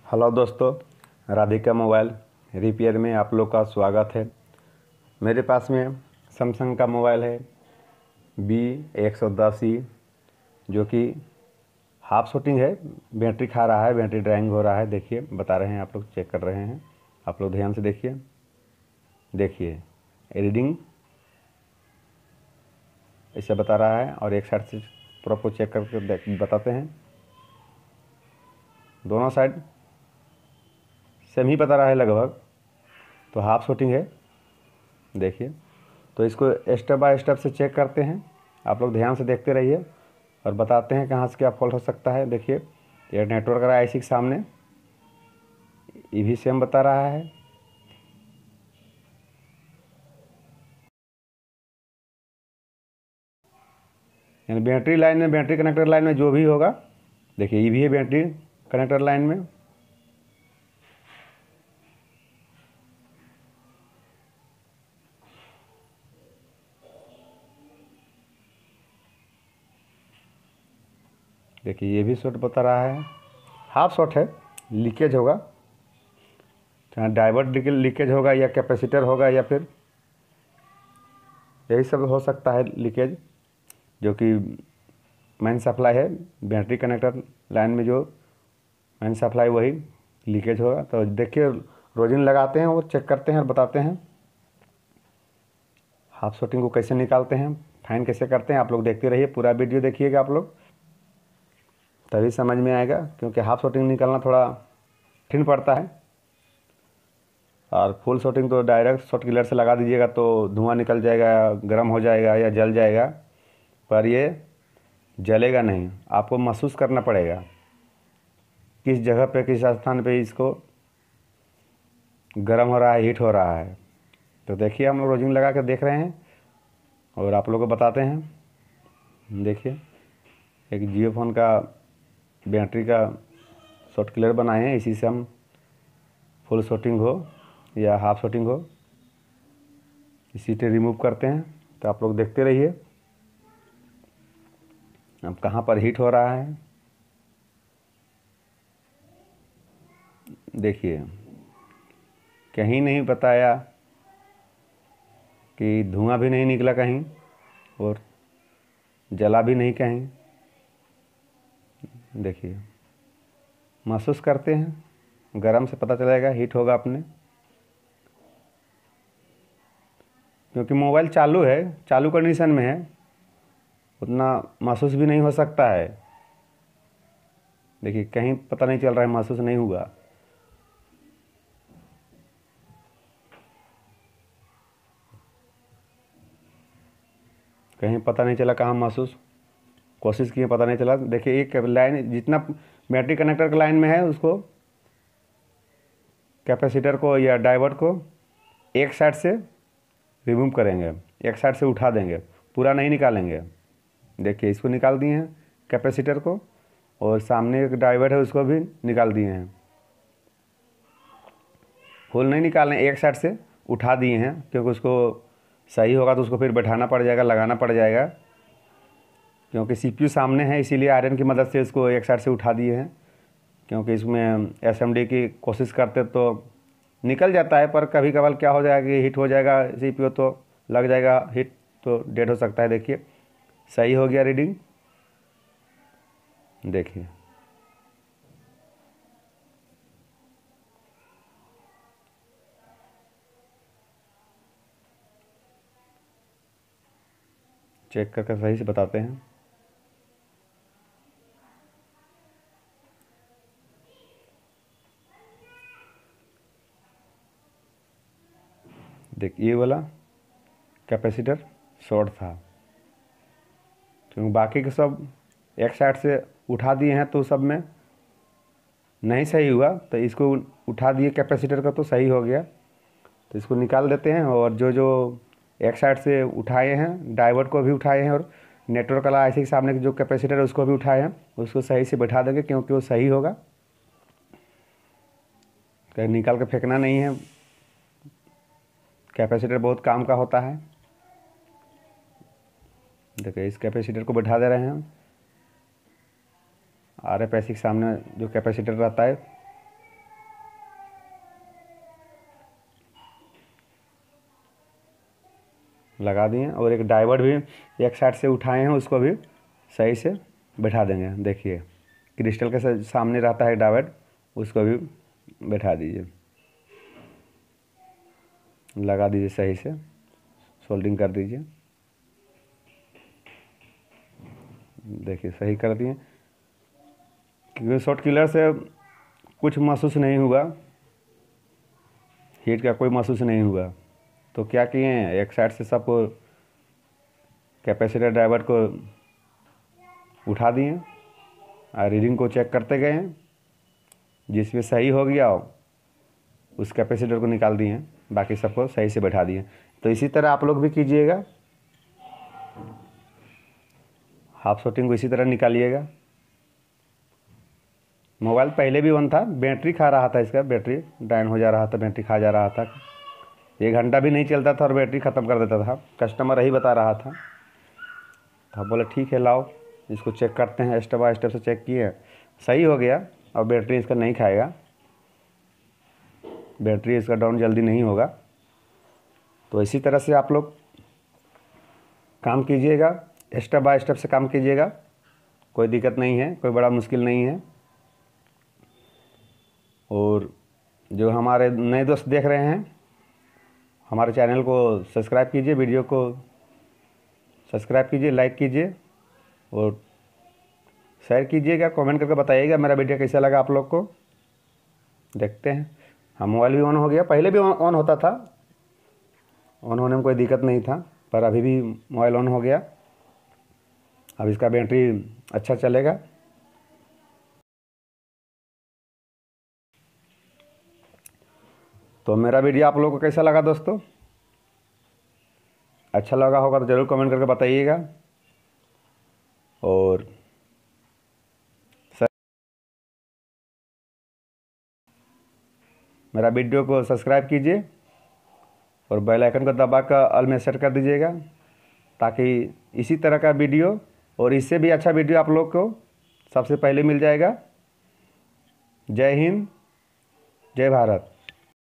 Hello दोस्तों, Radhika mobile repair में आप लोग का स्वागत है। मेरे पास में सैमसंग का मोबाइल है B110E, जो कि हाफ शूटिंग है। बैटरी खा रहा है, बैटरी ड्राइंग हो रहा है। देखिए, बता रहे हैं, आप लोग चेक कर रहे हैं। आप लोग ध्यान से देखिए रीडिंग ऐसे बता रहा है, और एक साइड से पूरा को चेक करके बताते हैं। दोनों साइड सेम ही बता रहा है लगभग, तो हाफ शूटिंग है। देखिए, तो इसको स्टेप बाय स्टेप से चेक करते हैं। आप लोग ध्यान से देखते रहिए और बताते हैं कहाँ से क्या फॉल्ट हो सकता है। देखिए, ये नेटवर्क का IC के सामने ये भी सेम बता रहा है। यानी बैटरी लाइन में, बैटरी कनेक्टर लाइन में जो भी होगा, देखिए ये भी है बैटरी कनेक्टर लाइन में। देखिए, ये भी शॉर्ट बता रहा है, हाफ शॉर्ट है, लीकेज होगा। चाहे डाइवर्ट लीकेज होगा, या कैपेसिटर होगा, या फिर यही सब हो सकता है लीकेज, जो कि मेन सप्लाई है। बैटरी कनेक्टर लाइन में जो मेन सप्लाई, वही लीकेज होगा। तो देखिए, रोजिन लगाते हैं और चेक करते हैं और बताते हैं हाफ शॉटिंग को कैसे निकालते हैं, फाइन कैसे करते हैं। आप लोग देखते रहिए, पूरा वीडियो देखिएगा आप लोग, तभी समझ में आएगा। क्योंकि हाफ शॉटिंग निकालना थोड़ा कठिन पड़ता है, और फुल शॉटिंग तो डायरेक्ट शॉट किलर से लगा दीजिएगा तो धुआं निकल जाएगा, गर्म हो जाएगा या जल जाएगा। पर ये जलेगा नहीं, आपको महसूस करना पड़ेगा किस जगह पे, किस स्थान पे इसको गर्म हो रहा है, हीट हो रहा है। तो देखिए, हम लोग रोजिंग लगा कर देख रहे हैं और आप लोगों को बताते हैं। देखिए, एक जियो फोन का बैटरी का शॉट किलर बनाए हैं। इसी से हम फुल शॉटिंग हो या हाफ शॉटिंग हो, इसी से रिमूव करते हैं। तो आप लोग देखते रहिए अब कहाँ पर हीट हो रहा है। देखिए, कहीं नहीं बताया कि धुआं भी नहीं निकला कहीं, और जला भी नहीं कहीं। देखिए, महसूस करते हैं, गरम से पता चलेगा, हीट होगा अपने। क्योंकि मोबाइल चालू है, चालू कंडीशन में है, उतना महसूस भी नहीं हो सकता है। देखिए, कहीं पता नहीं चल रहा है, महसूस नहीं हुआ। कहीं पता नहीं चला, कहाँ महसूस, कोशिश किए, पता नहीं चला। देखिए, एक लाइन जितना बैटरी कनेक्टर का लाइन में है, उसको कैपेसिटर को या डाइवर्ट को एक साइड से रिमूव करेंगे, एक साइड से उठा देंगे, पूरा नहीं निकालेंगे। देखिए, इसको निकाल दिए हैं कैपेसिटर को, और सामने एक डाइवर्ट है उसको भी निकाल दिए हैं। फुल नहीं निकालें, एक साइड से उठा दिए हैं, क्योंकि उसको सही होगा तो उसको फिर बैठाना पड़ जाएगा, लगाना पड़ जाएगा। क्योंकि CPU सामने है, इसीलिए आयरन की मदद से इसको एक साइड से उठा दिए हैं। क्योंकि इसमें SMD की कोशिश करते तो निकल जाता है, पर कभी कभार क्या हो जाएगा कि हीट हो जाएगा CPU, तो लग जाएगा हीट, तो डेड हो सकता है। देखिए, सही हो गया रीडिंग। देखिए, चेक करके सही से बताते हैं। देखिए, ये वाला कैपेसिटर शॉर्ट था, क्योंकि बाकी के सब एक साइड से उठा दिए हैं, तो सब में नहीं सही हुआ। तो इसको उठा दिए कैपेसिटर का, तो सही हो गया। तो इसको निकाल देते हैं, और जो जो एक साइड से उठाए हैं, डाइवर्ट को भी उठाए हैं, और नेटवर्क वाला IC के सामने जो कैपेसिटर है उसको भी उठाए हैं, उसको सही से बैठा देंगे, क्योंकि वो सही होगा। कहीं निकाल के फेंकना नहीं है, कैपेसिटर बहुत काम का होता है। देखिए, इस कैपेसिटर को बैठा दे रहे हैं हम। RF IC के सामने जो कैपेसिटर रहता है लगा दिए। और एक डाइवर्ट भी एक साइड से उठाए हैं, उसको भी सही से बैठा देंगे। देखिए क्रिस्टल के सामने रहता है डाइवर्ट, उसको भी बैठा दीजिए, लगा दीजिए, सही से सोल्डिंग कर दीजिए। देखिए सही कर दिए, क्योंकि शॉर्ट किलर से कुछ महसूस नहीं हुआ, हीट का कोई महसूस नहीं हुआ। तो क्या किए, एक साइड से सबको कैपेसिटर ड्राइवर को उठा दिए और रीडिंग को चेक करते गए हैं, जिसमें सही हो गया उस कैपेसिटर को निकाल दिए, बाकी सबको सही से बैठा दिए। तो इसी तरह आप लोग भी कीजिएगा, हाफ शॉर्टिंग को इसी तरह निकालिएगा। मोबाइल पहले भी ऑन था, बैटरी खा रहा था, इसका बैटरी डाउन हो जा रहा था, बैटरी खा जा रहा था, 1 घंटा भी नहीं चलता था और बैटरी ख़त्म कर देता था। कस्टमर यही बता रहा था, तो बोले ठीक है लाओ इसको चेक करते हैं। स्टेप बाय स्टेप से चेक किए, सही हो गया। और बैटरी इसका नहीं खाएगा, बैटरी इसका डाउन जल्दी नहीं होगा। तो इसी तरह से आप लोग काम कीजिएगा, स्टेप बाय स्टेप से काम कीजिएगा, कोई दिक्कत नहीं है, कोई बड़ा मुश्किल नहीं है। और जो हमारे नए दोस्त देख रहे हैं, हमारे चैनल को सब्सक्राइब कीजिए, वीडियो को सब्सक्राइब कीजिए, लाइक कीजिए और शेयर कीजिएगा, कमेंट करके बताइएगा मेरा वीडियो कैसा लगा आप लोग को। देखते हैं। हाँ, मोबाइल भी ऑन हो गया, पहले भी ऑन होता था, ऑन होने में कोई दिक्कत नहीं था, पर अभी भी मोबाइल ऑन हो गया। अब इसका बैटरी अच्छा चलेगा। तो मेरा वीडियो आप लोगों को कैसा लगा दोस्तों? अच्छा लगा होगा तो ज़रूर कमेंट करके बताइएगा। और मेरा वीडियो को सब्सक्राइब कीजिए और बेल आइकन को दबाकर ऑल में सेट कर दीजिएगा, ताकि इसी तरह का वीडियो और इससे भी अच्छा वीडियो आप लोग को सबसे पहले मिल जाएगा। जय हिंद, जय भारत।